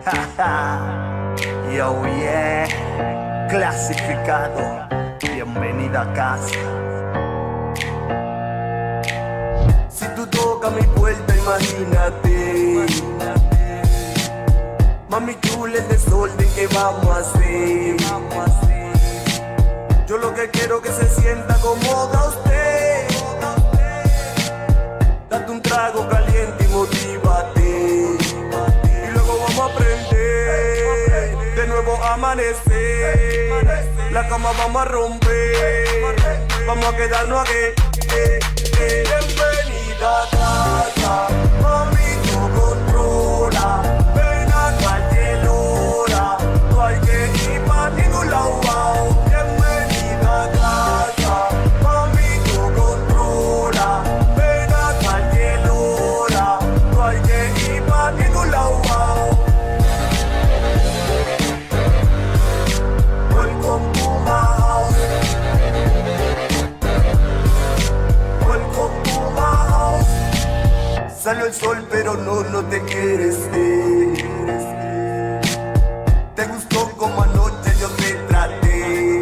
Yo, yeah, clasificado, bienvenida a casa. Si tú tocas mi puerta, imagínate, mami chula, el desorden que vamos a hacer. Yo lo que quiero que se sienta cómoda usted. Date un trago caliente y motívate. Y luego vamos a prender, de nuevo amanecer. La cama vamos a romper, vamos a quedarnos aquí. Bienvenida a casa, mami tú controla. Ven a cualquier hora, no hay que ir pa' ningún lado. Bienvenida a casa, mami tú controla. Ven a cualquier hora, no hay que ir pa' ningún lado. Welcome to my house. Welcome to my house. Salió el sol pero no te quieres ir. Te gustó como anoche yo te traté,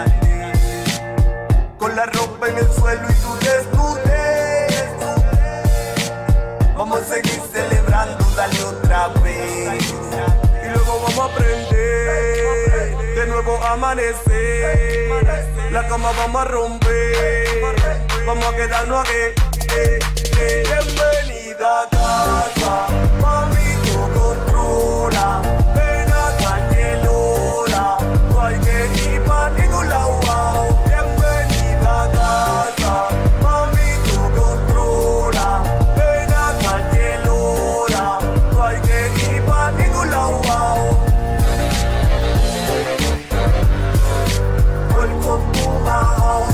con la ropa en el suelo y tú desnudez. Vamos a seguir celebrando, dale otra vez. Y luego vamos a prender, de nuevo amanecer. La cama vamos a romper, vamos a quedarnos aquí. Bienvenida a casa, mami tú controla. Ven a cualquier hora, no hay que ir pa' ningún lado. Bienvenida a casa, mami tú controla. Ven a cualquier hora, no hay que ir pa' ningún lado. Welcome to my house.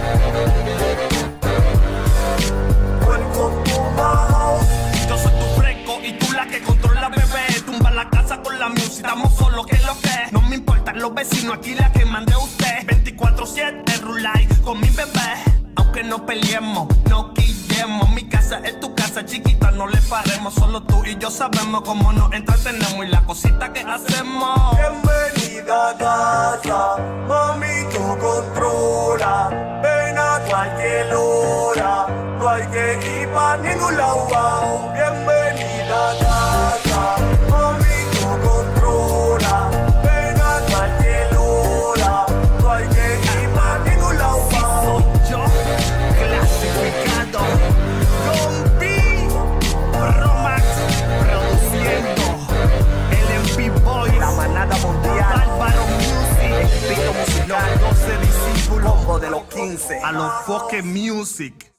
Welcome to my house. Yo soy tu fresco y tú la que controla, bebé. Tumba la casa con la music, estamos solos, que es lo que. No me importan los vecinos, aquí la que mande usted. 24/7 rulay con mi bebé. Aunque no peleemos, no quillemos. Mi casa es tu casa, chiquita, no le paremos. Solo tú y yo sabemos cómo nos entretenemos y la cosita que hacemos. Bienvenida a casa, mami tú controla. Ven a cualquier hora, no hay que ir pa' ningún lado. Bienvenida a casa, mami tú controla. Ven a cualquier hora, no hay que ir pa' ningún lado. Soy yo, clasificado. Con B, Romax, produciendo. El MP Boy, La manada mundial, Bárbaro Music. Pito musical, Los 12 discípulos combo de los 15. a los Foque Music.